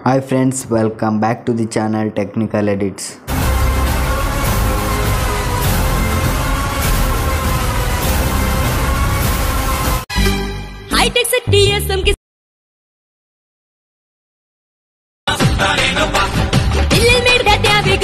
Hi friends, welcome back to the channel Technical Edits. High-tech से TSM के दिल में रहते अभी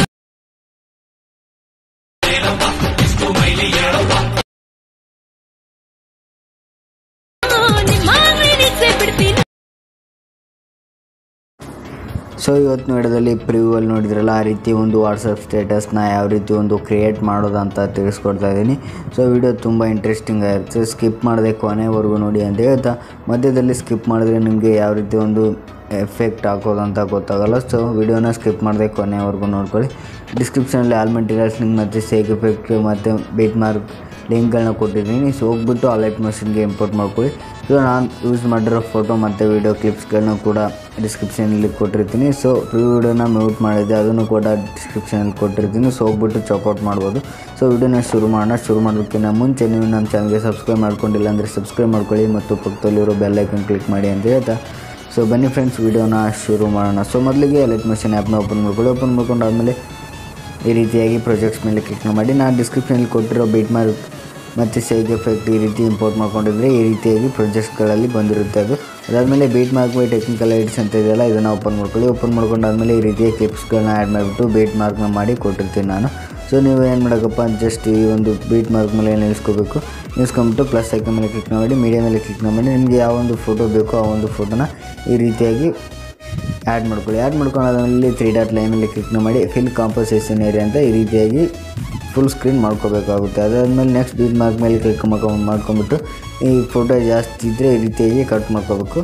ಸೊ ಇವತ್ತು ವಿಡಿಯೋದಲ್ಲಿ ಪ್ರಿವ್ಯೂವಲ್ಲಿ ನೋಡಿದ್ರಲ್ಲ ಆ ರೀತಿ ಒಂದು ವಾಟ್ಸಪ್ ಸ್ಟೇಟಸ್ನ ಯಾವ ರೀತಿ ಒಂದು ಕ್ರಿಯೇಟ್ ಮಾಡೋದು ಅಂತ ತಿಳಿಸ್ಕೊಡ್ತಾ ಇದ್ದೀನಿ. ಸೊ ವಿಡಿಯೋ ತುಂಬ ಇಂಟ್ರೆಸ್ಟಿಂಗ್ ಆಗಿರುತ್ತೆ, ಸ್ಕಿಪ್ ಮಾಡದೆ ಕೊನೆವರೆಗೂ ನೋಡಿ ಅಂತ ಹೇಳ್ತಾ ಮಧ್ಯದಲ್ಲಿ ಸ್ಕಿಪ್ ಮಾಡಿದ್ರೆ ನಿಮಗೆ ಯಾವ ರೀತಿ ಒಂದು ಎಫೆಕ್ಟ್ ಹಾಕೋದಂತ ಗೊತ್ತಾಗಲ್ಲ. ಸೊ ವಿಡಿಯೋನ ಸ್ಕಿಪ್ ಮಾಡದೆ ಕೊನೆವರೆಗೂ ನೋಡ್ಕೊಳ್ಳಿ. ಡಿಸ್ಕ್ರಿಪ್ಷನಲ್ಲಿ ಆಲ್ ಮೆಟೀರಿಯಲ್ಸ್ ಲಿಂಕ್ ಮತ್ತು ಸೇಕ್ ಎಫೆಕ್ಟ್ ಮತ್ತು ಬೀಟ್ ಮಾರ್ಕ್ ಲಿಂಕ್ಗಳನ್ನ ಕೊಟ್ಟಿದ್ದೀನಿ. ಸೊ ಹೋಗ್ಬಿಟ್ಟು ಅಲೈಟ್ಮೋಷನ್ಗೆ ಇಂಪೋರ್ಟ್ ಮಾಡ್ಕೊಳ್ಳಿ. ಸೊ ನಾನು ಯೂಸ್ ಮಾಡಿರೋ ಫೋಟೋ ಮತ್ತು ವೀಡಿಯೋ ಕ್ಲಿಪ್ಸ್ಗಳನ್ನ ಕೂಡ ಡಿಸ್ಕ್ರಿಪ್ಷನಲ್ಲಿ ಕೊಟ್ಟಿರ್ತೀನಿ. ಸೊ ವಿಡಿಯೋನ ಮ್ಯೂಟ್ ಮಾಡಿದ್ದೆ, ಅದನ್ನು ಕೂಡ ಡಿಸ್ಕ್ರಿಪ್ಷನಲ್ಲಿ ಕೊಟ್ಟಿರ್ತೀನಿ. ಸೊ ಹೋಗ್ಬಿಟ್ಟು ಚೆಕ್ಔಟ್ ಮಾಡ್ಬೋದು. ಸೊ ವಿಡಿಯೋನ ಶುರು ಮಾಡೋದಕ್ಕಿಂತ ಮುಂಚೆ ನೀವು ನಮ್ಮ ಚಾನಲ್ಗೆ ಸಬ್ಸ್ಕ್ರೈಬ್ ಮಾಡ್ಕೊಂಡಿಲ್ಲ ಅಂದರೆ ಸಬ್ಸ್ಕ್ರೈಬ್ ಮಾಡ್ಕೊಳ್ಳಿ ಮತ್ತು ಪಕ್ಕದಲ್ಲಿರೋ ಬೆಲ್ ಐಕನ್ ಕ್ಲಿಕ್ ಮಾಡಿ ಅಂತ ಹೇಳ್ತಾ ಸೊ ಬನ್ನಿ ಫ್ರೆಂಡ್ಸ್ ವಿಡಿಯೋನ ಶುರು ಮಾಡೋಣ. ಸೊ ಮೊದಲಿಗೆ ಅಲೈಟ್ಮೋಷನ್ ಆ್ಯಪ್ನ ಓಪನ್ ಮಾಡ್ಕೊಂಡಾದಮೇಲೆ ಈ ರೀತಿಯಾಗಿ ಪ್ರಾಜೆಕ್ಟ್ಸ್ ಮೇಲೆ ಕ್ಲಿಕ್ ಮಾಡಿ. ನಾನು ಡಿಸ್ಕ್ರಿಪ್ಷನಲ್ಲಿ ಕೊಟ್ಟಿರೋ ಬೀಟ್ ಮಾರ್ಕ್ ಮತ್ತು ಸೇಕ್ ಎಫೆಕ್ಟ್ ಈ ರೀತಿ ಇಂಪೋರ್ಟ್ ಮಾಡ್ಕೊಂಡಿದ್ರೆ ಈ ರೀತಿಯಾಗಿ ಪ್ರಾಜೆಕ್ಟ್ಸ್ಗಳಲ್ಲಿ ಬಂದಿರುತ್ತೆ. ಅದಾದಮೇಲೆ beat mark by technical edits ಅಂತ ಇದೆಯಲ್ಲ, ಇದನ್ನು ಓಪನ್ ಮಾಡ್ಕೊಂಡಾದ್ಮೇಲೆ ಈ ರೀತಿಯ ಕ್ಲಿಪ್ಸ್ಗಳನ್ನ ಆ್ಯಡ್ ಮಾಡಿಬಿಟ್ಟು ಬೀಟ್ ಮಾರ್ಕ್ನ ಮಾಡಿ ಕೊಟ್ಟಿರ್ತೀನಿ ನಾನು. ಸೊ ನೀವು ಏನು ಮಾಡೋಕ್ಕಪ್ಪ, ಜಸ್ಟ್ ಈ ಒಂದು ಬೀಟ್ ಮಾರ್ಕ್ ಮೇಲೆ ನಿಲ್ಲಿಸ್ಕೊಂಬಿಟ್ಟು ಪ್ಲಸ್ ಐಕನ್ ಮೇಲೆ ಕ್ಲಿಕ್ ಮಾಡಿ, ಮೀಡಿಯಾ ಮೇಲೆ ಕ್ಲಿಕ್ ಮಾಡಿ ನಿಮಗೆ ಯಾವ ಒಂದು ಫೋಟೋ ಬೇಕೋ ಆ ಒಂದು ಫೋಟೋನ ಈ ರೀತಿಯಾಗಿ ಆ್ಯಡ್ ಮಾಡ್ಕೊಂಡಾದ್ಮೇಲೆ 3 ಡಾಟ್ ಲೈನ್ ಮೇಲೆ ಕ್ಲಿಕ್ ಮಾಡಿ ಫಿಲ್ ಕಾಂಪೋಸಿಷನ್ ಏರಿಯಾ ಅಂತ ಈ ರೀತಿಯಾಗಿ ಫುಲ್ ಸ್ಕ್ರೀನ್ ಮಾಡ್ಕೋಬೇಕಾಗುತ್ತೆ. ಅದಾದಮೇಲೆ ನೆಕ್ಸ್ಟ್ ಬೀಟ್ ಮಾರ್ಕ್ ಮೇಲೆ ಕ್ಲಿಕ್ ಮಾಡ್ಕೊಂಬಿಟ್ಟು ಈ ಫೋಟೋ ಜಾಸ್ತಿ ಇದ್ದರೆ ಈ ರೀತಿಯಾಗಿ ಕಟ್ ಮಾಡ್ಕೋಬೇಕು.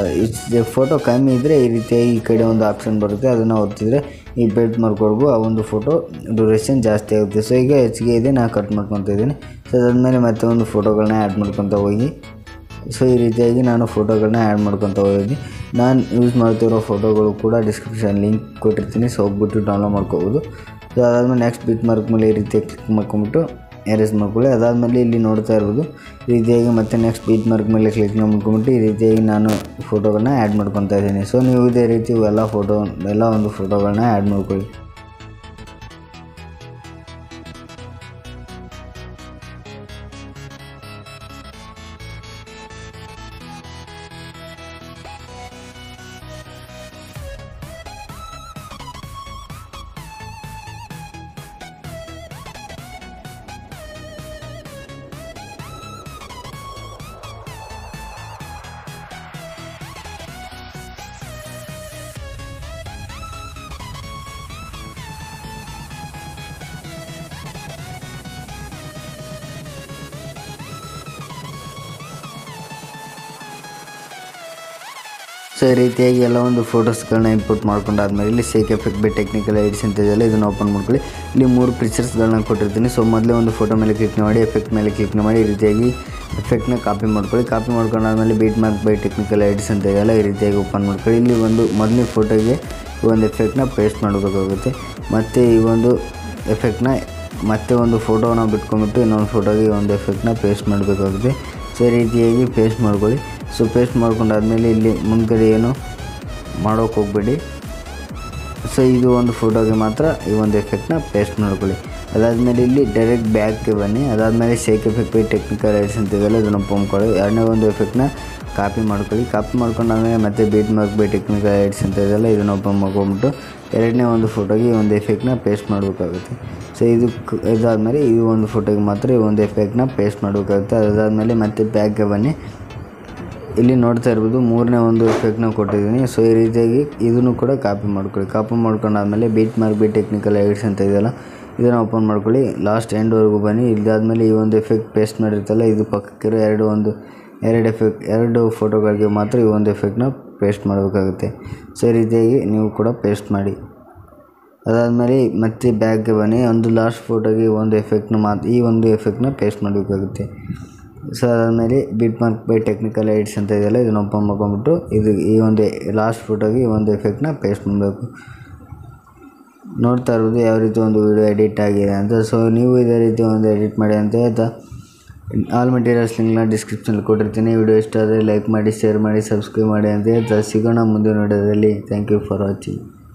ಫೋಟೋ ಕಮ್ಮಿ ಇದ್ದರೆ ಈ ರೀತಿಯಾಗಿ ಈ ಕಡೆ ಒಂದು ಆಪ್ಷನ್ ಬರುತ್ತೆ, ಅದನ್ನು ಒತ್ತಿದ್ರೆ ಈ ಬೀಟ್ ಮಾರ್ಕ್ವರೆಗೂ ಆ ಒಂದು ಫೋಟೋ ಡ್ಯೂರೇಷನ್ ಜಾಸ್ತಿ ಆಗುತ್ತೆ. ಸೊ ಈಗ ಹೆಚ್ಚಿಗೆ ಇದೆ, ನಾನು ಕಟ್ ಮಾಡ್ಕೊತಾ ಇದ್ದೀನಿ. ಸೊ ಅದಾದಮೇಲೆ ಮತ್ತೆ ಒಂದು ಫೋಟೋಗಳನ್ನ ಆ್ಯಡ್ ಮಾಡ್ಕೊತಾ ಹೋಗಿ ಸೊ ಈ ರೀತಿಯಾಗಿ ನಾನು ಫೋಟೋಗಳನ್ನ ಆ್ಯಡ್ ಮಾಡ್ಕೊತಾ ಹೋಗಿದ್ದೀನಿ. ನಾನು ಯೂಸ್ ಮಾಡ್ತಿರೋ ಫೋಟೋಗಳು ಕೂಡ ಡಿಸ್ಕ್ರಿಪ್ಷನ್ ಲಿಂಕ್ ಕೊಟ್ಟಿರ್ತೀನಿ. ಸೊ ಹೋಗ್ಬಿಟ್ಟು ಡೌನ್ಲೋಡ್ ಮಾಡ್ಕೋಬೋದು. ಸೊ ಅದಾದಮೇಲೆ ನೆಕ್ಸ್ಟ್ ಬೀಟ್ ಮಾರ್ಕ್ ಮೇಲೆ ಈ ರೀತಿಯಾಗಿ ಕ್ಲಿಕ್ ಮಾಡ್ಕೊಂಬಿಟ್ಟು ಎರೇಸ್ ಮಾಡ್ಕೊಳ್ಳಿ. ಅದಾದಮೇಲೆ ಇಲ್ಲಿ ನೋಡ್ತಾ ಇರ್ಬೋದು ಈ ರೀತಿಯಾಗಿ ಮತ್ತೆ ನೆಕ್ಸ್ಟ್ ಬೀಟ್ ಮಾರ್ಕ್ ಮೇಲೆ ಕ್ಲಿಕ್ ಮಾಡ್ಕೊಂಬಿಟ್ಟು ಈ ರೀತಿಯಾಗಿ ನಾನು ಫೋಟೋಗಳನ್ನ ಆ್ಯಡ್ ಮಾಡ್ಕೊತಾ ಇದ್ದೀನಿ. ಸೊ ನೀವು ಇದೇ ರೀತಿ ಎಲ್ಲ ಒಂದು ಫೋಟೋಗಳನ್ನ ಆ್ಯಡ್ ಮಾಡ್ಕೊಳ್ಳಿ. ಸೊ ಈ ರೀತಿಯಾಗಿ ಎಲ್ಲ ಒಂದು ಫೋಟೋಸ್ಗಳನ್ನ ಇಂಪೋರ್ಟ್ ಮಾಡ್ಕೊಂಡಾದ್ಮೇಲೆ ಇಲ್ಲಿ shake effect by technical edits ಅಂತ ಇದೆಯಲ್ಲ, ಇದನ್ನು ಓಪನ್ ಮಾಡ್ಕೊಳ್ಳಿ. ಇಲ್ಲಿ 3 ಪಿಕ್ಚರ್ಸ್ಗಳನ್ನ ಕೊಟ್ಟಿರ್ತೀನಿ. ಸೊ ಮೊದಲೇ ಒಂದು ಫೋಟೋ ಮೇಲೆ ಕ್ಲಿಕ್ ಮಾಡಿ ಎಫೆಕ್ಟ್ ಮೇಲೆ ಕ್ಲಿಕ್ ಮಾಡಿ ಈ ರೀತಿಯಾಗಿ ಎಫೆಕ್ಟ್ನ ಕಾಪಿ ಮಾಡ್ಕೊಂಡಾದ್ಮೇಲೆ beat mark by technical edits ಅಂತ ಇದೆಯಲ್ಲ, ಈ ರೀತಿಯಾಗಿ ಓಪನ್ ಮಾಡ್ಕೊಳ್ಳಿ. ಇಲ್ಲಿ ಒಂದು ಮೊದಲನೇ ಫೋಟೋಗೆ ಈ ಒಂದು ಎಫೆಕ್ಟ್ನ ಪೇಸ್ಟ್ ಮಾಡಬೇಕಾಗುತ್ತೆ. ಮತ್ತು ಈ ಒಂದು ಎಫೆಕ್ಟ್ನ ಮತ್ತೆ ಒಂದು ಫೋಟೋನ ಬಿಟ್ಕೊಂಡ್ಬಿಟ್ಟು ಇನ್ನೊಂದು ಫೋಟೋಗೆ ಈ ಒಂದು ಎಫೆಕ್ಟ್ನ ಪೇಸ್ಟ್ ಮಾಡಬೇಕಾಗುತ್ತೆ. ಸೊ ಈ ರೀತಿಯಾಗಿ ಪೇಸ್ಟ್ ಮಾಡ್ಕೊಳ್ಳಿ. ಸೊ ಪೇಸ್ಟ್ ಮಾಡ್ಕೊಂಡಾದ್ಮೇಲೆ ಇಲ್ಲಿ ಮುಂದ್ಗಡೆ ಏನು ಮಾಡೋಕ್ಕೆ ಹೋಗಬೇಡಿ. ಸೊ ಇದು ಒಂದು ಫೋಟೋಗೆ ಮಾತ್ರ ಈ ಒಂದು ಎಫೆಕ್ಟ್ನ ಪೇಸ್ಟ್ ಮಾಡ್ಕೊಳ್ಳಿ. ಅದಾದಮೇಲೆ ಇಲ್ಲಿ ಡೈರೆಕ್ಟ್ ಬ್ಯಾಕ್ಗೆ ಬನ್ನಿ. ಅದಾದಮೇಲೆ shake effect by technical edits ಅಂತಿದೆಯಲ್ಲ, ಇದನ್ನು ಮಾಡ್ಕೊಳ್ಳಿ. ಎರಡನೇ ಒಂದು ಎಫೆಕ್ಟ್ನ ಕಾಪಿ ಮಾಡ್ಕೊಂಡಾದ್ಮೇಲೆ ಮತ್ತೆ beat mark by technical edits ಅಂತ ಇದೆಯಲ್ಲ, ಇದನ್ನು ಓಪನ್ ಮಾಡ್ಕೊಂಬಿಟ್ಟು ಎರಡನೇ ಒಂದು ಫೋಟೋಗೆ ಈ ಒಂದು ಎಫೆಕ್ಟ್ನ ಪೇಸ್ಟ್ ಮಾಡಬೇಕಾಗುತ್ತೆ. ಸೊ ಇದಾದಮೇಲೆ ಈ ಒಂದು ಫೋಟೋಗೆ ಮಾತ್ರ ಈ ಒಂದು ಎಫೆಕ್ಟ್ನ ಪೇಸ್ಟ್ ಮಾಡಬೇಕಾಗುತ್ತೆ. ಅದಾದಮೇಲೆ ಮತ್ತೆ ಬ್ಯಾಕ್ಗೆ ಬನ್ನಿ. ಇಲ್ಲಿ ನೋಡ್ತಾ ಇರ್ಬೋದು 3ನೇ ಒಂದು ಎಫೆಕ್ಟ್ನ ಕೊಟ್ಟಿದ್ದೀನಿ. ಸೊ ಈ ರೀತಿಯಾಗಿ ಇದನ್ನು ಕೂಡ ಕಾಪಿ ಮಾಡ್ಕೊಂಡಾದ್ಮೇಲೆ beat mark by technical edits ಅಂತ ಇದೆಯಲ್ಲ, ಇದನ್ನು ಓಪನ್ ಮಾಡ್ಕೊಳ್ಳಿ. ಲಾಸ್ಟ್ ಎಂಡ್ವರೆಗೂ ಬನ್ನಿ. ಇದಾದಮೇಲೆ ಈ ಒಂದು ಎಫೆಕ್ಟ್ ಪೇಸ್ಟ್ ಮಾಡಿರ್ತಲ್ಲ, ಇದು ಪಕ್ಕಕ್ಕಿರೋ ಎರಡು ಫೋಟೋಗಳಿಗೆ ಮಾತ್ರ ಈ ಒಂದು ಎಫೆಕ್ಟ್ನ ಪೇಸ್ಟ್ ಮಾಡಬೇಕಾಗುತ್ತೆ. ಸೊ ಈ ರೀತಿಯಾಗಿ ನೀವು ಕೂಡ ಪೇಸ್ಟ್ ಮಾಡಿ. ಅದಾದಮೇಲೆ ಮತ್ತೆ ಬ್ಯಾಕ್ಗೆ ಬನ್ನಿ. ಒಂದು ಲಾಸ್ಟ್ ಫೋಟೋಗೆ ಈ ಒಂದು ಎಫೆಕ್ಟ್ನ ಪೇಸ್ಟ್ ಮಾಡಬೇಕಾಗುತ್ತೆ. ಸೊ ಅದಾದಮೇಲೆ beat mark by technical edits ಅಂತ ಇದೆಯಲ್ಲ, ಇದನ್ನು ಓಪನ್ ಮಾಡ್ಕೊಂಬಿಟ್ಟು ಈ ಒಂದು ಲಾಸ್ಟ್ ಫೋಟೋಗೆ ಈ ಒಂದು ಎಫೆಕ್ಟ್ನ ಪೇಸ್ಟ್ ಮಾಡಬೇಕು. ನೋಡ್ತಾ ಇರ್ಬೋದು ಯಾವ ರೀತಿ ಒಂದು ವಿಡಿಯೋ ಎಡಿಟ್ ಆಗಿದೆ ಅಂತ. ಸೊ ನೀವು ಇದೇ ರೀತಿ ಒಂದು ಎಡಿಟ್ ಮಾಡಿ ಅಂತ ಹೇಳ್ತಾ ಆಲ್ ಮೆಟೀರಿಯಲ್ಸ್ ಲಿಂಕ್ನ ಡಿಸ್ಕ್ರಿಪ್ಷನಲ್ಲಿ ಕೊಟ್ಟಿರ್ತೀನಿ. ವಿಡಿಯೋ ಇಷ್ಟ ಆದರೆ ಲೈಕ್ ಮಾಡಿ, ಶೇರ್ ಮಾಡಿ, ಸಬ್ಸ್ಕ್ರೈಬ್ ಮಾಡಿ ಅಂತ ಹೇಳ್ತಾ ಸಿಗೋಣ ಮುಂದಿನ ವಿಡಿಯೋದಲ್ಲಿ. Thank you for watching.